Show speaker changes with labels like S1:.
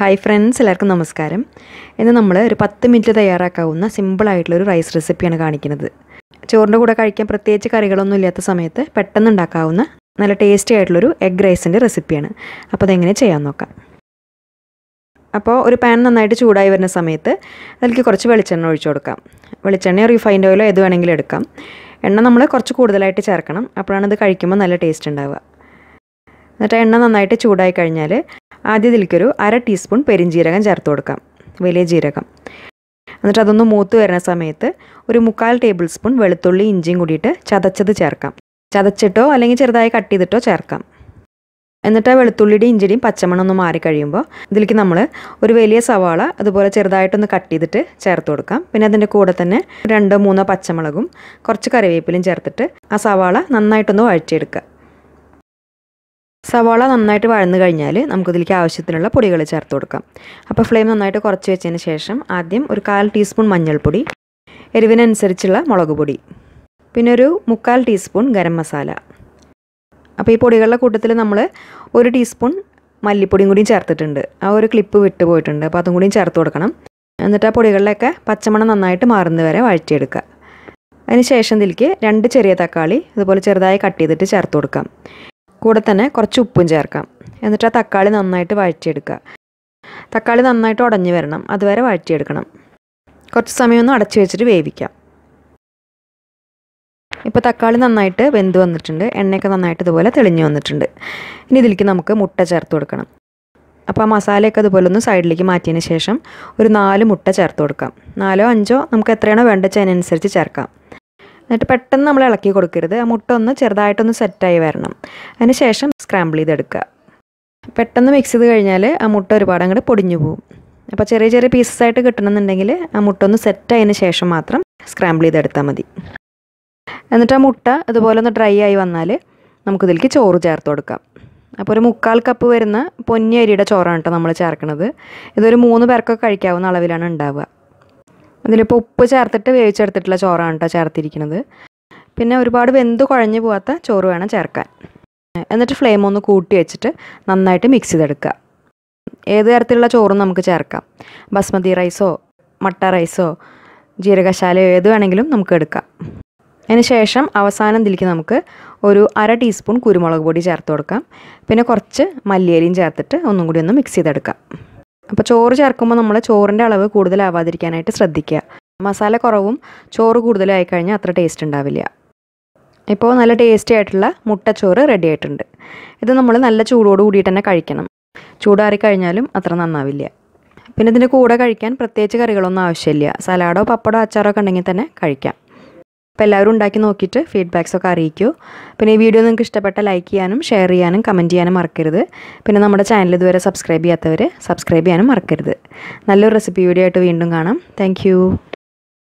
S1: Hi friends, എല്ലാവർക്കും നമസ്കാരം. ഇന്ന് നമ്മൾ ഒരു 10 മിനിറ്റ് തയ്യാറാക്കാവുന്ന സിമ്പിളായിട്ടുള്ളൊരു റൈസ് റെസിപ്പിയാണ് കാണിക്കുന്നത്. ചോറിൻ്റെ കൂടെ കഴിക്കാൻ പ്രത്യേകിച്ച് കറികളൊന്നും ഇല്ലാത്ത സമയത്ത് പെട്ടെന്ന് ഉണ്ടാക്കാവുന്ന നല്ല ടേസ്റ്റി ആയിട്ടുള്ളൊരു എഗ് റൈസിൻ്റെ റെസിപ്പിയാണ്. അപ്പോൾ അതെങ്ങനെ ചെയ്യാൻ നോക്കാം. അപ്പോൾ ഒരു പാൻ നന്നായിട്ട് ചൂടായി വരുന്ന സമയത്ത് അതിലേക്ക് കുറച്ച് വെളിച്ചെണ്ണ ഒഴിച്ചു കൊടുക്കാം. വെളിച്ചെണ്ണയോ റിഫൈൻഡ് ഓയിലോ ഏത് വേണമെങ്കിലും എടുക്കാം. എണ്ണ നമ്മൾ കുറച്ച് കൂടുതലായിട്ട് ചേർക്കണം, അപ്പോഴാണ് ഇത് കഴിക്കുമ്പോൾ നല്ല ടേസ്റ്റ് ഉണ്ടാവുക. എന്നിട്ട് എണ്ണ നന്നായിട്ട് ചൂടായി കഴിഞ്ഞാൽ ആദ്യം ഇതിലേക്കൊരു 1/2 ടീസ്പൂൺ പെരിഞ്ജീരകം ചേർത്ത് കൊടുക്കാം, വലിയ ജീരകം. എന്നിട്ട് അതൊന്ന് മൂത്ത് വരുന്ന സമയത്ത് ഒരു 1/4 ടേബിൾ സ്പൂൺ വെളുത്തുള്ളി ഇഞ്ചിയും കൂടിയിട്ട് ചതച്ചത് ചേർക്കാം. ചതച്ചിട്ടോ അല്ലെങ്കിൽ ചെറുതായി കട്ട് ചെയ്തിട്ടോ ചേർക്കാം. എന്നിട്ട് ആ വെളുത്തുള്ളിയുടെ ഇഞ്ചിയുടെയും പച്ചമണം ഒന്ന് മാറിക്കഴിയുമ്പോൾ ഇതിലേക്ക് നമ്മൾ ഒരു വലിയ സവാള അതുപോലെ ചെറുതായിട്ടൊന്ന് കട്ട് ചെയ്തിട്ട് ചേർത്ത് കൊടുക്കാം. പിന്നെ അതിൻ്റെ കൂടെ തന്നെ 2-3 പച്ചമുളകും കുറച്ച് കറിവേപ്പിലയും ചേർത്തിട്ട് ആ സവാള നന്നായിട്ടൊന്ന് വഴറ്റിയെടുക്കുക. സവാള നന്നായിട്ട് വഴന്നു കഴിഞ്ഞാൽ നമുക്കിതിലേക്ക് ആവശ്യത്തിനുള്ള പൊടികൾ ചേർത്ത് കൊടുക്കാം. അപ്പോൾ ഫ്ലെയിം നന്നായിട്ട് കുറച്ച് വെച്ചതിന് ശേഷം ആദ്യം ഒരു 1/4 ടീസ്പൂൺ മഞ്ഞൾപ്പൊടി, എരിവിനനുസരിച്ചുള്ള മുളക് പൊടി, പിന്നെ ഒരു 1/4 ടീസ്പൂൺ ഗരം മസാല. അപ്പോൾ ഈ പൊടികളുടെ കൂട്ടത്തിൽ നമ്മൾ 1 ടീസ്പൂൺ മല്ലിപ്പൊടിയും കൂടിയും ചേർത്തിട്ടുണ്ട്. ആ ഒരു ക്ലിപ്പ് വിട്ട് പോയിട്ടുണ്ട്, അപ്പോൾ അതും കൂടിയും ചേർത്ത് കൊടുക്കണം. എന്നിട്ട് ആ പൊടികളിലൊക്കെ പച്ചമണം നന്നായിട്ട് മാറുന്നത് വരെ വഴറ്റിയെടുക്കുക. അതിന് ശേഷം ഇതിലേക്ക് 2 ചെറിയ തക്കാളി അതുപോലെ ചെറുതായി കട്ട് ചെയ്തിട്ട് ചേർത്ത് കൊടുക്കാം. കൂടെ തന്നെ കുറച്ച് ഉപ്പും ചേർക്കാം. എന്നിട്ട് ആ തക്കാളി നന്നായിട്ട് വഴറ്റിയെടുക്കുക. തക്കാളി നന്നായിട്ട് ഉടഞ്ഞു വരണം, അതുവരെ വഴറ്റിയെടുക്കണം. കുറച്ച് സമയം ഒന്ന് അടച്ചു വെച്ചിട്ട് വേവിക്കാം. ഇപ്പോൾ തക്കാളി നന്നായിട്ട് വെന്ത് വന്നിട്ടുണ്ട്, എണ്ണയൊക്കെ നന്നായിട്ട് ഇതുപോലെ തെളിഞ്ഞു വന്നിട്ടുണ്ട്. ഇനി ഇതിലേക്ക് നമുക്ക് മുട്ട ചേർത്ത് കൊടുക്കണം. അപ്പോൾ ആ മസാലയൊക്കെ അതുപോലെ ഒന്ന് സൈഡിലേക്ക് മാറ്റിയതിന് ശേഷം ഒരു 4 മുട്ട ചേർത്ത് കൊടുക്കാം. 4-5 നമുക്ക് എത്രയാണോ വേണ്ടത് അതിനനുസരിച്ച് ചേർക്കാം. എന്നിട്ട് പെട്ടെന്ന് നമ്മൾ ഇളക്കി കൊടുക്കരുത്, ആ മുട്ട ഒന്ന് ചെറുതായിട്ടൊന്ന് സെറ്റായി വരണം. അതിന് ശേഷം സ്ക്രാമ്പിൾ ചെയ്തെടുക്കുക. പെട്ടെന്ന് മിക്സ് ചെയ്ത് കഴിഞ്ഞാൽ ആ മുട്ട ഒരുപാട് അങ്ങോട്ട് പൊടിഞ്ഞു പോകും. അപ്പോൾ ചെറിയ ചെറിയ പീസസ് ആയിട്ട് കിട്ടണമെന്നുണ്ടെങ്കിൽ ആ മുട്ട ഒന്ന് സെറ്റായതിന് ശേഷം മാത്രം സ്ക്രാമ്പിൾ ചെയ്തെടുത്താൽ മതി. എന്നിട്ട് ആ മുട്ട അതുപോലെ ഒന്ന് ഡ്രൈ ആയി വന്നാൽ നമുക്കിതിലേക്ക് ചോറ് ചേർത്ത് കൊടുക്കാം. അപ്പോൾ ഒരു 1/4 കപ്പ് വരുന്ന പൊന്നി അരിയുടെ ചോറാണ് കേട്ടോ നമ്മൾ ചേർക്കുന്നത്. ഇതൊരു 3 പേർക്കൊക്കെ കഴിക്കാവുന്ന അളവിലാണ് ഉണ്ടാവുക. അതിലിപ്പോൾ ഉപ്പ് ചേർത്തിട്ട് വേവിച്ചെടുത്തിട്ടുള്ള ചോറാണ് കേട്ടോ ചേർത്തിരിക്കുന്നത്. പിന്നെ ഒരുപാട് വെന്ത് കുഴഞ്ഞു പോകാത്ത ചോറ് വേണം ചേർക്കാൻ. എന്നിട്ട് ഫ്ലെയിം ഒന്ന് കൂട്ടി വെച്ചിട്ട് നന്നായിട്ട് മിക്സ് ചെയ്തെടുക്കുക. ഏത് തരത്തിലുള്ള ചോറും നമുക്ക് ചേർക്കാം. ബസ്മതി റൈസോ മട്ട റൈസോ ജീരകശാലയോ ഏത് വേണമെങ്കിലും നമുക്ക് എടുക്കാം. അതിന് ശേഷം അവസാനം ഇതിലേക്ക് നമുക്ക് ഒരു 1/2 ടീസ്പൂൺ കുരുമുളക് പൊടി ചേർത്ത് കൊടുക്കാം. പിന്നെ കുറച്ച് മല്ലിയിലയും ചേർത്തിട്ട് ഒന്നും കൂടി ഒന്ന് മിക്സ് ചെയ്തെടുക്കാം. അപ്പോൾ ചോറ് ചേർക്കുമ്പോൾ നമ്മൾ ചോറിൻ്റെ അളവ് കൂടുതലാവാതിരിക്കാനായിട്ട് ശ്രദ്ധിക്കുക. മസാല കുറവും ചോറ് കൂടുതലായി കഴിഞ്ഞാൽ അത്ര ടേസ്റ്റ് ഉണ്ടാവില്ല. ഇപ്പോൾ നല്ല ടേസ്റ്റി ആയിട്ടുള്ള മുട്ടച്ചോറ് റെഡി ആയിട്ടുണ്ട്. ഇത് നമ്മൾ നല്ല ചൂടോട് കൂടിയിട്ട് തന്നെ കഴിക്കണം. ചൂടാറി കഴിഞ്ഞാലും അത്ര നന്നാവില്ല. പിന്നെ ഇതിൻ്റെ കൂടെ കഴിക്കാൻ പ്രത്യേകിച്ച് കറികളൊന്നും ആവശ്യമില്ല. സലാഡോ പപ്പടോ അച്ചാറോ ഒക്കെ ഉണ്ടെങ്കിൽ തന്നെ കഴിക്കാം. അപ്പോൾ എല്ലാവരും ഉണ്ടാക്കി നോക്കിയിട്ട് ഫീഡ്ബാക്സൊക്കെ അറിയിക്കൂ. പിന്നെ ഈ വീഡിയോ നിങ്ങൾക്ക് ഇഷ്ടപ്പെട്ട ലൈക്ക് ചെയ്യാനും ഷെയർ ചെയ്യാനും കമൻറ്റ് ചെയ്യാനും മറക്കരുത്. പിന്നെ നമ്മുടെ ചാനൽ ഇതുവരെ സബ്സ്ക്രൈബ് ചെയ്യാത്തവർ സബ്സ്ക്രൈബ് ചെയ്യാനും മറക്കരുത്. നല്ലൊരു റെസിപ്പി വീഡിയോ ആയിട്ട് വീണ്ടും കാണാം. താങ്ക്